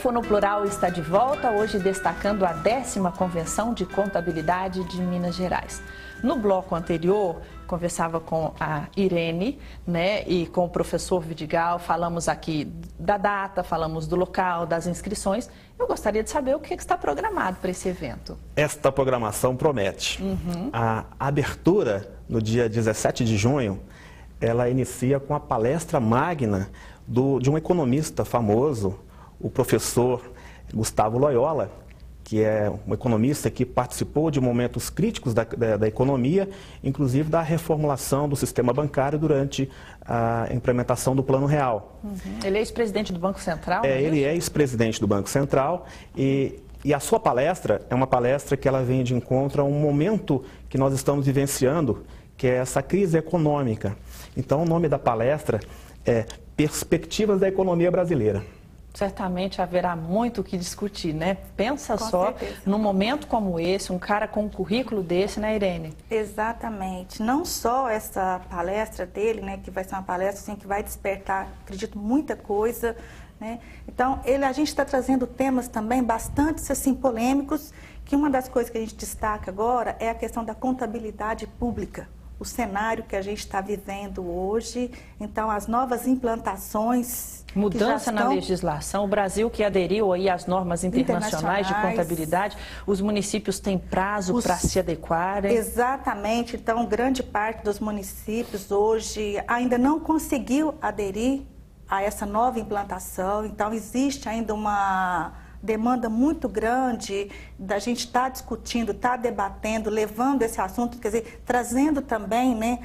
Info no Plural está de volta, hoje destacando a 10ª Convenção de Contabilidade de Minas Gerais. No bloco anterior, conversava com a Irene, né, e com o professor Vidigal, falamos aqui da data, falamos do local, das inscrições. Eu gostaria de saber o que está programado para esse evento. Esta programação promete. A abertura, no dia 17 de junho, ela inicia com a palestra magna de um economista famoso, o professor Gustavo Loyola, que é um economista que participou de momentos críticos da economia, inclusive da reformulação do sistema bancário durante a implementação do Plano Real. Ele é ex-presidente do Banco Central? Ele é ex-presidente do Banco Central e a sua palestra é uma palestra que ela vem de encontro a um momento que nós estamos vivenciando, que é essa crise econômica. Então, o nome da palestra é Perspectivas da Economia Brasileira. Certamente haverá muito o que discutir, né? Pensa só, num momento como esse, um cara com um currículo desse, né, Irene? Exatamente. Não só essa palestra dele, né, que vai ser uma palestra assim, que vai despertar, acredito, muita coisa, né? Então, a gente está trazendo temas também bastante assim, polêmicos, que uma das coisas que a gente destaca agora é a questão da contabilidade pública. O cenário que a gente está vivendo hoje, então as novas implantações... Mudança na legislação, o Brasil que aderiu aí às normas internacionais de contabilidade, os municípios têm prazo para se adequarem? Exatamente, então grande parte dos municípios hoje ainda não conseguiu aderir a essa nova implantação, então existe ainda uma demanda muito grande da gente estar discutindo, estar debatendo, levando esse assunto, quer dizer, trazendo também, né,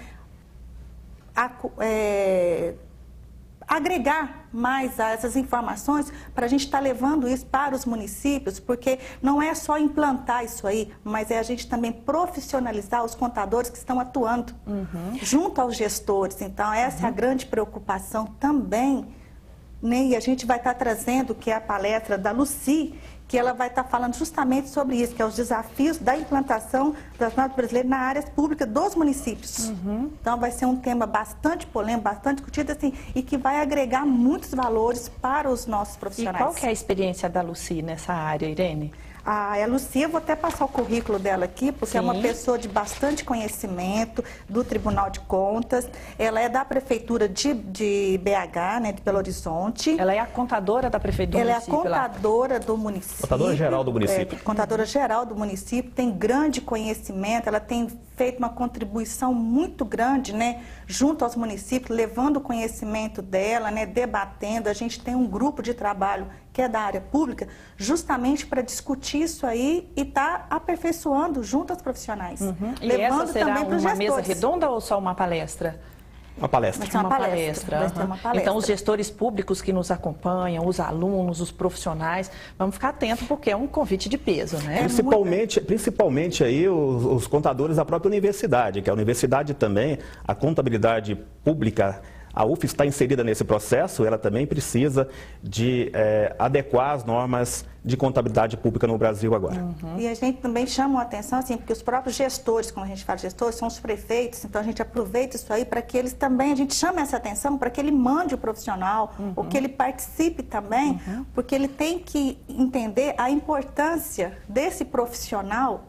agregar mais a essas informações para a gente estar levando isso para os municípios, porque não é só implantar isso aí, mas é a gente também profissionalizar os contadores que estão atuando junto aos gestores. Então, essa é a grande preocupação também, né? E a gente vai estar trazendo, que é a palestra da Lucy, que ela vai estar falando justamente sobre isso, que é os desafios da implantação das normas brasileiras na área pública dos municípios. Então, vai ser um tema bastante polêmico, bastante discutido, assim, e que vai agregar muitos valores para os nossos profissionais. E qual que é a experiência da Lucy nessa área, Irene? A Lucia, eu vou até passar o currículo dela aqui, porque é uma pessoa de bastante conhecimento do Tribunal de Contas. Ela é da Prefeitura de BH, né, de Belo Horizonte. Ela é a contadora da Prefeitura do município? Ela é a contadora do município. Contadora geral do município. Contadora geral do município, tem grande conhecimento, ela tem feito uma contribuição muito grande, né, junto aos municípios, levando o conhecimento dela, né, debatendo. A gente tem um grupo de trabalho que é da área pública, justamente para discutir isso aí e estar aperfeiçoando junto aos profissionais. E levando essa será também para os gestores. Uma mesa redonda ou só uma palestra? Uma palestra. Vai ser uma palestra. Vai ser uma palestra. Então, os gestores públicos que nos acompanham, os alunos, os profissionais, vamos ficar atentos porque é um convite de peso, né? Principalmente aí os contadores da própria universidade, que a universidade também, a contabilidade pública, a UF está inserida nesse processo, ela também precisa de adequar as normas de contabilidade pública no Brasil agora. E a gente também chama a atenção, assim, porque os próprios gestores, quando a gente fala gestores, são os prefeitos, então a gente aproveita isso aí para que eles também, a gente chame essa atenção para que ele mande o profissional, ou que ele participe também, porque ele tem que entender a importância desse profissional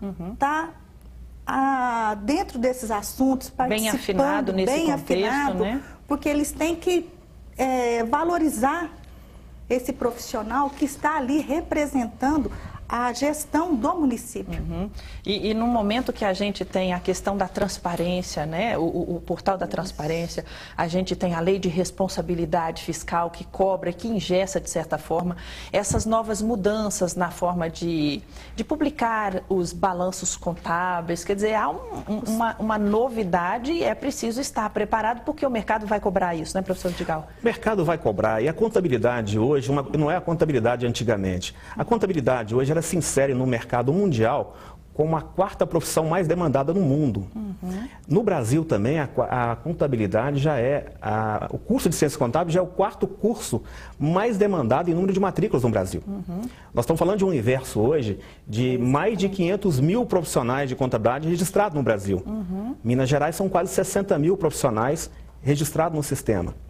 dentro desses assuntos, participando, bem afinado nesse contexto, né? Porque eles têm que valorizar esse profissional que está ali representando a gestão do município. E no momento que a gente tem a questão da transparência, né? O portal da transparência, a gente tem a lei de responsabilidade fiscal que cobra, que engessa de certa forma, essas novas mudanças na forma de publicar os balanços contábeis, quer dizer, há uma novidade e é preciso estar preparado porque o mercado vai cobrar isso, né, professor Vidigal? O mercado vai cobrar e a contabilidade hoje não é a contabilidade antigamente. A contabilidade hoje ela se insere no mercado mundial como a 4ª profissão mais demandada no mundo. No Brasil também a contabilidade já o curso de ciências contábeis já é o 4º curso mais demandado em número de matrículas no Brasil. Nós estamos falando de um universo hoje de mais de 500 mil profissionais de contabilidade registrados no Brasil. Minas Gerais são quase 60 mil profissionais registrados no sistema.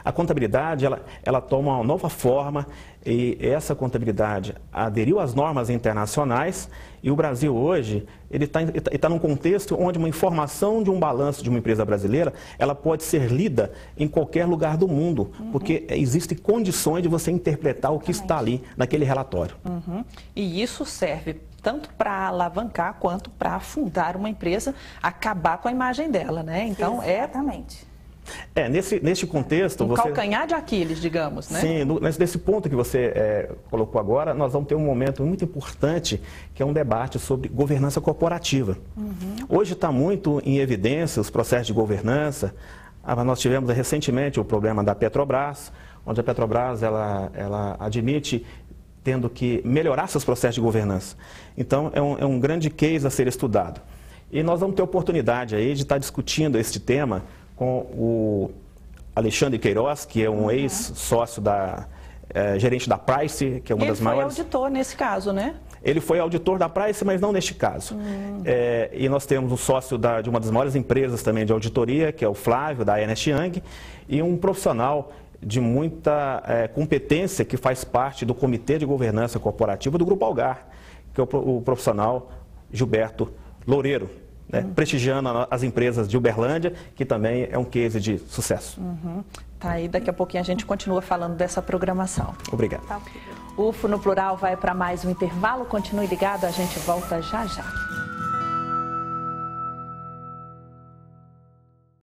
A contabilidade, ela toma uma nova forma e essa contabilidade aderiu às normas internacionais e o Brasil hoje, ele está num contexto onde uma informação de um balanço de uma empresa brasileira, ela pode ser lida em qualquer lugar do mundo, porque existem condições de você interpretar o que está ali naquele relatório. E isso serve tanto para alavancar quanto para afundar uma empresa, acabar com a imagem dela, né? Então, exatamente. Neste contexto... calcanhar de Aquiles, digamos, né? Sim, nesse ponto que você colocou agora, nós vamos ter um momento muito importante, que é um debate sobre governança corporativa. Hoje está muito em evidência os processos de governança. Nós tivemos recentemente o problema da Petrobras, onde a Petrobras ela admite tendo que melhorar seus processos de governança. Então, é um grande case a ser estudado. E nós vamos ter oportunidade aí de estar discutindo este tema com o Alexandre Queiroz, que é um ex-sócio gerente da Price, que é uma das maiores... Ele foi auditor nesse caso, né? Ele foi auditor da Price, mas não neste caso. E nós temos um sócio de uma das maiores empresas também de auditoria, que é o Flávio, da Ernst Young, e um profissional de muita competência que faz parte do Comitê de Governança Corporativa do Grupo Algar, que é o profissional Gilberto Loureiro, né, prestigiando as empresas de Uberlândia, que também é um case de sucesso. Tá aí, daqui a pouquinho a gente continua falando dessa programação. Obrigado. UFO no Plural vai para mais um intervalo, continue ligado, a gente volta já já.